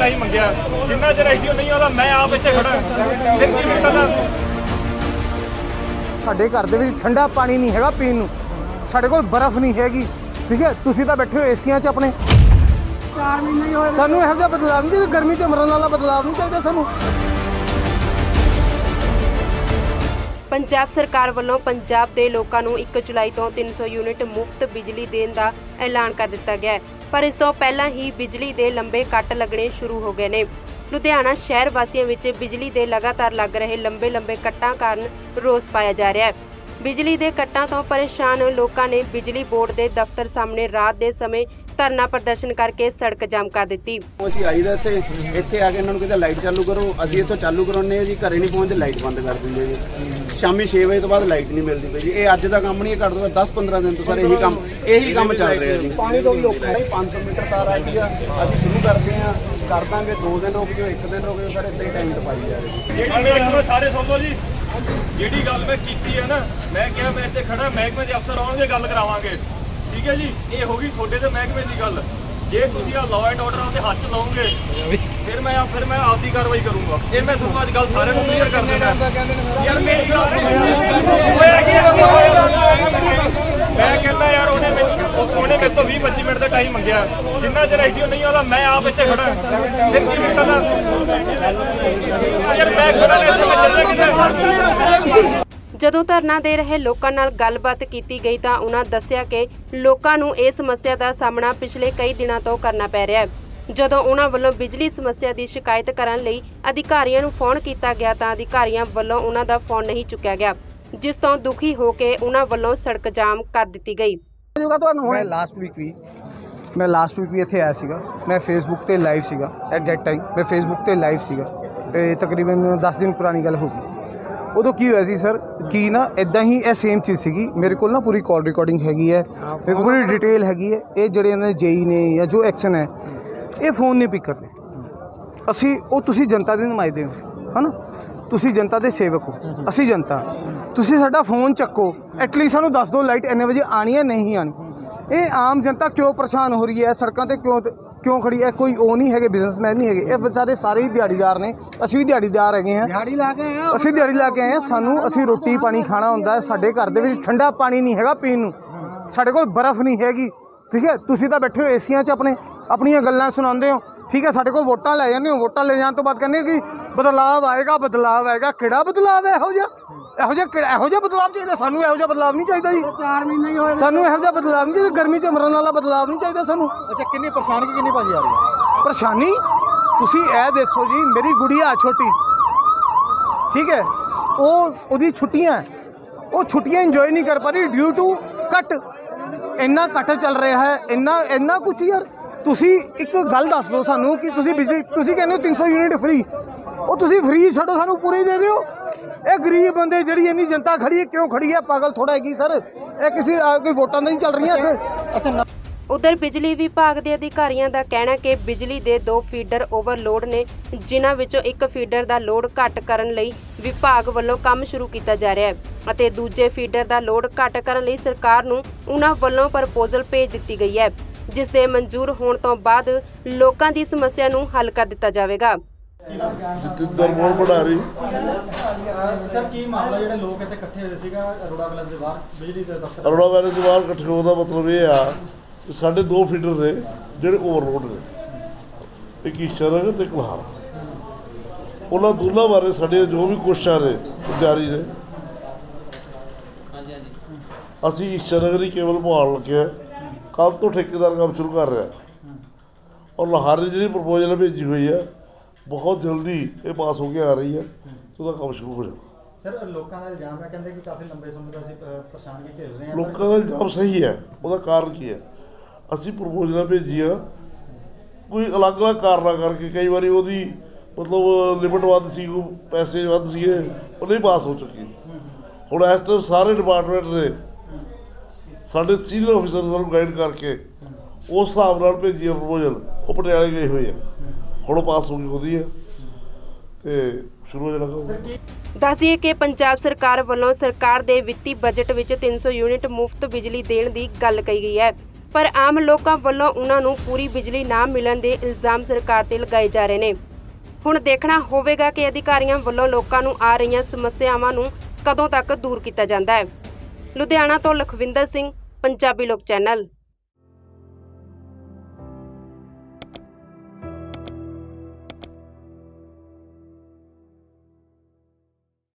2.5 ਮੰਗਿਆ। ਜਿੰਨਾ ਚਿਰ ਐਡੀਓ ਨਹੀਂ ਆਉਂਦਾ ਮੈਂ ਆਪ ਇੱਥੇ ਖੜਾ। ਫਿਰ ਕੀ ਦਿੱਕਤ ਆ? ਸਾਡੇ ਘਰ ਦੇ ਵਿੱਚ ਠੰਡਾ ਪਾਣੀ ਨਹੀਂ ਹੈਗਾ ਪੀਣ ਨੂੰ, ਸਾਡੇ ਕੋਲ ਬਰਫ਼ ਨਹੀਂ ਹੈਗੀ। ਠੀਕ ਹੈ, ਤੁਸੀਂ ਤਾਂ ਬੈਠੇ ਹੋ ਏਸੀਆਂ 'ਚ ਆਪਣੇ। 4 ਮਹੀਨੇ ਹੋਏ ਸਾਨੂੰ ਇਹੋ ਜਿਹਾ ਬਦਲਾਵ ਨਹੀਂ ਚਾਹੀਦਾ, ਗਰਮੀ 'ਚ ਮਰਨ ਵਾਲਾ ਬਦਲਾਵ ਨਹੀਂ ਚਾਹੀਦਾ ਸਾਨੂੰ। ਪੰਜਾਬ ਸਰਕਾਰ ਵੱਲੋਂ ਪੰਜਾਬ ਦੇ ਲੋਕਾਂ ਨੂੰ 1 ਜੁਲਾਈ ਤੋਂ 300 ਯੂਨਿਟ ਮੁਫਤ ਬਿਜਲੀ ਦੇਣ ਦਾ ਐਲਾਨ ਕਰ ਦਿੱਤਾ ਗਿਆ ਹੈ, ਪਰ ਇਸ ਤੋਂ ਪਹਿਲਾਂ ਹੀ ਬਿਜਲੀ ਦੇ ਲੰਬੇ ਕੱਟ ਲੱਗਣੇ ਸ਼ੁਰੂ ਹੋ ਗਏ ਨੇ। ਲੁਧਿਆਣਾ ਸ਼ਹਿਰ ਵਾਸੀਆਂ ਵਿੱਚ ਬਿਜਲੀ ਦੇ ਲਗਾਤਾਰ ਲੱਗ ਰਹੇ ਲੰਬੇ ਕੱਟਾਂ ਕਾਰਨ ਰੋਸ ਪਾਇਆ ਜਾ ਰਿਹਾ ਹੈ। ਬਿਜਲੀ ਦੇ ਕੱਟਾਂ ਤੋਂ ਪਰੇਸ਼ਾਨ ਲੋਕਾਂ ਨੇ ਬਿਜਲੀ ਬੋਰਡ ਦੇ ਦਫ਼ਤਰ ਸਾਹਮਣੇ ਰਾਤ ਦੇ ਸਮੇਂ ਧਰਨਾ ਪ੍ਰਦਰਸ਼ਨ करके सड़क जाम कर दी। ਅਸੀਂ ਆਈਦਾ ਇੱਥੇ ਆ ਕੇ ਇਹਨਾਂ ਨੂੰ ਕਹਿੰਦੇ ਲਾਈਟ ਚਾਲੂ ਕਰੋ, ਅਸੀਂ ਇੱਥੋਂ ਚਾਲੂ ਕਰਾਉਂਦੇ ਹਾਂ ਜੀ, ਘਰੇ ਨਹੀਂ ਪਹੁੰਚਦੇ ਲਾਈਟ ਬੰਦ ਕਰ ਦਿੰਦੇ ਜੀ। ਸ਼ਾਮੀ 6 ਵਜੇ ਤੋਂ ਬਾਅਦ ਲਾਈਟ ਨਹੀਂ ਮਿਲਦੀ ਪਈ ਜੀ। ਇਹ ਅੱਜ ਦਾ ਕੰਮ ਨਹੀਂ, ਇਹ ਘੱਟ ਤੋਂ ਘੱਟ 10-15 ਦਿਨ ਤੋਂ ਸਰ ਇਹੀ ਕੰਮ ਚੱਲ ਰਿਹਾ ਜੀ। ਪਾਣੀ ਤੋਂ ਵੀ ਔਖਾ ਹੈ। 500 ਮੀਟਰ ਤਾਰ ਆਈ ਆ, ਅਸੀਂ ਸ਼ੁਰੂ ਕਰਦੇ ਹਾਂ, ਕਰ ਦਾਂਗੇ 2 ਦਿਨ ਰੁਕ ਜਾਓ, 1 ਦਿਨ ਰੁਕ ਜਾਓ, ਸਰ ਇੱਦਾਂ ਹੀ ਟਾਈਮ ਟਪਾਈ ਜਾ ਰਿਹਾ। ਜਿਹੜੀ ਸਾਰੇ ਸੁਣ ਲਓ ਜੀ, ਜਿਹੜੀ ਗੱਲ ਮੈਂ ਕੀਤੀ ਹੈ ਨਾ, ਮੈਂ ਕਿਹਾ ਮੈਂ ਇੱਥੇ ਖੜਾ, ਮਹਿਕਮੇ ਦੇ ਅਫਸਰ ਆਉਣਗੇ ਗੱਲ ਕਰਾਵਾਂਗੇ। ठीक है जी, ये होगी थोड़े तो महकमे की गल। जे तुम लॉ एंड ऑर्डर आपके हाथ च लाओगे फिर मैं आपकी कार्रवाई करूंगा। ये मैं सुबह अज गल सारे क्लीयर कर देना यार। मैं कहना यार उन्हें मेरे तो 20-25 मिनट का टाइम मंगया। जिन्ना चर एडियो नहीं आता मैं आप इतने खड़ा। फिर की दिक्कत यार? मैं खड़ा ਜਦੋਂ ਧਰਨਾ ਦੇ ਰਹੇ ਲੋਕਾਂ ਨਾਲ ਗੱਲਬਾਤ ਕੀਤੀ ਗਈ ਤਾਂ ਉਹਨਾਂ ਦੱਸਿਆ ਕਿ ਲੋਕਾਂ ਨੂੰ ਇਹ ਸਮੱਸਿਆ ਦਾ ਸਾਹਮਣਾ ਪਿਛਲੇ ਕਈ ਦਿਨਾਂ ਤੋਂ ਕਰਨਾ ਪੈ ਰਿਹਾ ਹੈ। ਜਦੋਂ ਉਹਨਾਂ ਵੱਲੋਂ ਬਿਜਲੀ ਸਮੱਸਿਆ ਦੀ ਸ਼ਿਕਾਇਤ ਕਰਨ ਲਈ ਅਧਿਕਾਰੀਆਂ ਨੂੰ ਫੋਨ ਕੀਤਾ ਗਿਆ ਤਾਂ ਅਧਿਕਾਰੀਆਂ ਵੱਲੋਂ ਉਹਨਾਂ ਦਾ ਫੋਨ ਨਹੀਂ ਚੁੱਕਿਆ ਗਿਆ, ਜਿਸ ਤੋਂ ਦੁਖੀ ਹੋ ਕੇ ਉਹਨਾਂ ਵੱਲੋਂ ਸੜਕ ਜਾਮ ਕਰ ਦਿੱਤੀ ਗਈ। ਮੈਂ ਲਾਸਟ ਵੀਕ ਵੀ ਇੱਥੇ ਆਇਆ ਸੀਗਾ। ਮੈਂ ਫੇਸਬੁੱਕ ਤੇ ਲਾਈਵ ਸੀਗਾ। ਐਟ ਦੈਟ ਟਾਈਮ ਮੈਂ ਫੇਸਬੁੱਕ ਤੇ ਲਾਈਵ ਸੀਗਾ। ਇਹ ਤਕਰੀਬਨ 10 ਦਿਨ ਪੁਰਾਣੀ ਗੱਲ ਹੋ ਗਈ। ਉਦੋਂ ਕੀ ਹੋਇਆ ਸੀ ਸਰ ਕਿ ਨਾ ਇੱਦਾਂ ਹੀ ਇਹ ਸੇਮ ਚੀਜ਼ ਸੀਗੀ। ਮੇਰੇ ਕੋਲ ਨਾ ਪੂਰੀ ਕਾਲ ਰਿਕਾਰਡਿੰਗ ਹੈਗੀ ਹੈ, ਮੇਰੇ ਕੋਲ ਪੂਰੀ ਡਿਟੇਲ ਹੈਗੀ ਹੈ। ਇਹ ਜਿਹੜੇ ਇਹਨਾਂ ਦੇ ਜੇਈ ਨੇ ਜਾਂ ਜੋ ਐਕਸ਼ਨ ਹੈ, ਇਹ ਫੋਨ ਨਹੀਂ ਪਿਕ ਕਰਦੇ। ਤੁਸੀਂ ਜਨਤਾ ਦੇ ਨੁਮਾਇੰਦੇ ਹੋ, ਹੈ ਨਾ, ਤੁਸੀਂ ਜਨਤਾ ਦੇ ਸੇਵਕ ਹੋ, ਅਸੀਂ ਜਨਤਾ। ਤੁਸੀਂ ਸਾਡਾ ਫੋਨ ਚੱਕੋ, ਐਟਲੀਸਟ ਸਾਨੂੰ ਦੱਸ ਦਿਓ ਲਾਈਟ ਇੰਨੇ ਵਜੇ ਆਣੀ ਹੈ ਨਹੀਂ ਆਣੀ। ਇਹ ਆਮ ਜਨਤਾ ਕਿਉਂ ਪਰੇਸ਼ਾਨ ਹੋ ਰਹੀ ਹੈ ਸੜਕਾਂ 'ਤੇ ਕਿਉਂ ਖੜੀ ਹੈ? ਕੋਈ ਉਹ ਨਹੀਂ ਹੈਗੇ, ਬਿਜ਼ਨਸਮੈਨ ਨਹੀਂ ਹੈਗੇ, ਇਹ ਵਿਚਾਰੇ ਸਾਰੇ ਹੀ ਦਿਹਾੜੀਦਾਰ ਨੇ। ਅਸੀਂ ਵੀ ਦਿਹਾੜੀਦਾਰ ਹੈਗੇ ਹਾਂ, ਅਸੀਂ ਦਿਹਾੜੀ ਲਾ ਕੇ ਆਏ ਹਾਂ। ਅਸੀਂ ਰੋਟੀ ਪਾਣੀ ਖਾਣਾ ਹੁੰਦਾ ਹੈ। ਸਾਡੇ ਘਰ ਦੇ ਵਿੱਚ ਠੰਡਾ ਪਾਣੀ ਨਹੀਂ ਹੈਗਾ ਪੀਣ ਨੂੰ, ਸਾਡੇ ਕੋਲ ਬਰਫ਼ ਨਹੀਂ ਹੈਗੀ। ਠੀਕ ਹੈ, ਤੁਸੀਂ ਤਾਂ ਬੈਠੇ ਹੋ ਏਸੀਆਂ 'ਚ ਆਪਣੀਆਂ ਗੱਲਾਂ ਸੁਣਾਉਂਦੇ ਹੋ। ਠੀਕ ਹੈ, ਸਾਡੇ ਕੋਲ ਵੋਟਾਂ ਲੈ ਜਾਂਦੇ ਹੋ, ਵੋਟਾਂ ਲੈ ਜਾਣ ਤੋਂ ਬਾਅਦ ਕਹਿੰਦੇ ਕਿ ਬਦਲਾਵ ਆਏਗਾ। ਕਿਹੜਾ ਬਦਲਾਵ ਹੈ? ਇਹੋ ਜਿਹਾ ਬਦਲਾਵ ਚਾਹੀਦਾ ਸਾਨੂੰ। ਇਹੋ ਜਿਹਾ ਬਦਲਾਵ ਨਹੀਂ ਚਾਹੀਦਾ ਜੀ। 4 ਮਹੀਨੇ ਹੀ ਹੋਏ ਸਾਨੂੰ ਇਹੋ ਜਿਹਾ ਬਦਲਾਵ ਨਹੀਂ ਚਾਹੀਦਾ। ਗਰਮੀ 'ਚ ਮਰਨ ਵਾਲਾ ਬਦਲਾਵ ਨਹੀਂ ਚਾਹੀਦਾ ਸਾਨੂੰ। ਅੱਛਾ, ਕਿੰਨੀ ਭਾਜੀ ਆ ਰਹੀ ਹੈ? ਪਰੇਸ਼ਾਨੀ ਤੁਸੀਂ ਇਹ ਦੱਸੋ ਜੀ। ਮੇਰੀ ਗੁੜੀਆ ਛੋਟੀ, ਠੀਕ ਹੈ, ਉਹਦੀ ਛੁੱਟੀਆਂ, ਉਹ ਛੁੱਟੀਆਂ ਇੰਜੋਏ ਨਹੀਂ ਕਰ ਪਾ ਰਹੀ ਡਿਊ ਟੂ ਕੱਟ। ਇੰਨਾ ਕੱਟ ਚੱਲ ਰਿਹਾ ਹੈ, ਇੰਨਾ ਕੁਛ ਯਾਰ। ਤੁਸੀਂ ਇੱਕ ਗੱਲ ਦੱਸ ਦਿਓ ਸਾਨੂੰ ਕਿ ਤੁਸੀਂ ਬਿਜਲੀ, ਤੁਸੀਂ ਕਹਿੰਦੇ ਹੋ 300 ਯੂਨਿਟ ਫ੍ਰੀ, ਉਹ ਤੁਸੀਂ ਫ੍ਰੀ ਛੱਡੋ, ਸਾਨੂੰ ਪੂਰੀ ਦੇ ਦਿਓ। ਇਹ ਗਰੀਬ ਬੰਦੇ ਜਿਹੜੀ ਇੰਨੀ ਜਨਤਾ ਖੜੀ ਹੈ, ਕਿਉਂ ਖੜੀ ਹੈ? ਪਾਗਲ ਥੋੜਾ ਹੈਗੀ ਸਰ। ਇਹ ਕਿਸੇ ਕੋਈ ਵੋਟਾਂ ਨਹੀਂ ਚੱਲ ਰਹੀਆਂ ਇੱਥੇ। ਅੱਛਾ, ਉਧਰ ਬਿਜਲੀ ਵਿਭਾਗ ਦੇ ਅਧਿਕਾਰੀਆਂ ਦਾ ਕਹਿਣਾ ਕਿ ਬਿਜਲੀ ਦੇ 2 ਫੀਡਰ ਓਵਰਲੋਡ ਨੇ, ਜਿਨ੍ਹਾਂ ਵਿੱਚੋਂ ਇੱਕ ਫੀਡਰ ਦਾ ਲੋਡ ਘੱਟ ਕਰਨ ਲਈ ਵਿਭਾਗ ਵੱਲੋਂ ਕੰਮ ਸ਼ੁਰੂ ਕੀਤਾ ਜਾ ਰਿਹਾ ਹੈ ਅਤੇ ਦੂਜੇ ਫੀਡਰ ਦਾ ਲੋਡ ਘੱਟ ਕਰਨ ਲਈ ਸਰਕਾਰ ਨੂੰ ਉਹਨਾਂ ਵੱਲੋਂ ਪ੍ਰਪੋਜ਼ਲ ਭੇਜ ਦਿੱਤੀ ਗਈ ਹੈ, ਜਿਸ ਦੇ ਮਨਜ਼ੂਰ ਹੋਣ ਤੋਂ ਬਾਅਦ ਲੋਕਾਂ ਦੀ ਸਮੱਸਿਆ ਨੂੰ ਹੱਲ ਕਰ ਦਿੱਤਾ ਜਾਵੇਗਾ। ਜਤਿੰਦਰ ਮੋਹਨ ਭੰਡਾਰੀ ਸਰ, ਕੀ ਮਾਮਲਾ ਜਿਹੜਾ ਲੋਕ ਇੱਥੇ ਇਕੱਠੇ ਹੋਏ ਸੀਗਾ ਅਰੋੜਾ ਵਿਲੇਜ ਦੇ ਬਾਹਰ ਬਿਜਲੀ ਦੇ ਦਫ਼ਤਰ? ਅਰੋੜਾ ਵਿਲੇਜ ਦੇ ਬਾਹਰ ਇਕੱਠੇ ਹੋਣ ਦਾ ਮਤਲਬ ਇਹ ਆ ਕਿ ਸਾਡੇ 2 ਫੀਡਰ ਨੇ ਜਿਹੜੇ ਓਵਰਲੋਡ ਨੇ, ਇੱਕ ਈਸ਼ਰਨਗਰ ਤੇ ਕਲਹਾਰ। ਉਹਨਾਂ ਦੋਨਾਂ ਬਾਰੇ ਸਾਡੇ ਜੋ ਵੀ ਕੋਸ਼ਿਸ਼ਾਂ ਨੇ ਜਾਰੀ ਨੇ। ਅਸੀਂ ਈਸ਼ਰਨਗਰ ਹੀ ਕੇਵਲ ਭਾਲ ਲੱਗਿਆ, ਕੱਲ੍ਹ ਤੋਂ ਠੇਕੇਦਾਰ ਕੰਮ ਸ਼ੁਰੂ ਕਰ ਰਿਹਾ। ਔਰ ਲਾਹੌਰ ਦੀ ਜਿਹੜੀ ਪ੍ਰਪੋਜ਼ਲ ਭੇਜੀ ਹੋਈ ਹੈ ਬਹੁਤ ਜਲਦੀ ਇਹ ਪਾਸ ਹੋ ਕੇ ਆ ਰਹੀ ਹੈ, ਉਹਦਾ ਕੰਮ ਸ਼ੁਰੂ ਹੋ ਜਾਣਾ। ਸਰ, ਲੋਕਾਂ ਦਾ ਇਲਜ਼ਾਮ ਹੈ, ਕਹਿੰਦੇ ਕਿ ਕਾਫੀ ਲੰਬੇ ਸਮੇਂ ਤੋਂ ਅਸੀਂ ਪਰੇਸ਼ਾਨੀ ਝੇਲ ਰਹੇ ਹਾਂ। ਲੋਕਾਂ ਦਾ ਇਲਜ਼ਾਮ ਸਹੀ ਹੈ। ਉਹਦਾ ਕਾਰਨ ਕੀ ਹੈ? ਅਸੀਂ ਪ੍ਰਪੋਜ਼ਲਾਂ ਭੇਜੀਆਂ, ਕੋਈ ਅਲੱਗ-ਅਲੱਗ ਕਾਰਨਾਂ ਕਰਕੇ। ਕਈ ਵਾਰੀ ਉਹਦੀ ਮਤਲਬ ਲਿਮਿਟ ਵੱਧ ਸੀ, ਪੈਸੇ ਵੱਧ ਸੀਗੇ, ਉਹ ਨਹੀਂ ਪਾਸ ਹੋ ਚੁੱਕੀ। ਹੁਣ ਇਸ ਟਾਈਮ ਸਾਰੇ ਡਿਪਾਰਟਮੈਂਟ ਨੇ ਸਾਡੇ ਸੀਨੀਅਰ ਆਫਿਸਰ ਸਾਨੂੰ ਗਾਈਡ ਕਰਕੇ ਉਸ ਹਿਸਾਬ ਨਾਲ ਭੇਜੀ ਪ੍ਰਪੋਜ਼ਲ। ਉਹ ਪਟਿਆਲੇ ਗਏ ਹੋਏ ਆ, ਹੁਣ ਪਾਸ ਹੋ ਗਈ ਉਹਦੀ ਹੈ ਤੇ ਸ਼ੁਰੂ ਹੋ ਜਾਣਾ। ਦੱਸ ਦਈਏ ਕਿ ਪੰਜਾਬ ਸਰਕਾਰ ਵੱਲੋਂ ਸਰਕਾਰ ਦੇ ਵਿੱਤੀ ਬਜਟ ਵਿੱਚ 300 ਯੂਨਿਟ ਮੁਫਤ ਬਿਜਲੀ ਦੇਣ ਦੀ ਗੱਲ ਕਹੀ ਗਈ ਹੈ, ਪਰ ਆਮ ਲੋਕਾਂ ਵੱਲੋਂ ਉਹਨਾਂ ਨੂੰ ਪੂਰੀ ਬਿਜਲੀ ਨਾ ਮਿਲਣ ਦੇ ਇਲਜ਼ਾਮ ਸਰਕਾਰ ਤੇ ਲਗਾਏ ਜਾ ਰਹੇ ਨੇ। ਹੁਣ ਦੇਖਣਾ ਹੋਵੇਗਾ ਕਿ ਅਧਿਕਾਰੀਆਂ ਵੱਲੋਂ ਲੋਕਾਂ ਨੂੰ ਆ ਰਹੀਆਂ ਸਮੱਸਿਆਵਾਂ ਨੂੰ ਕਦੋਂ ਤੱਕ ਦੂਰ ਕੀਤਾ ਜਾਂਦਾ ਹੈ। ਲੁਧਿਆਣਾ ਤੋਂ ਲਖਵਿੰਦਰ ਸਿੰਘ, ਪੰਜਾਬੀ ਲੋਕ ਚੈਨਲ।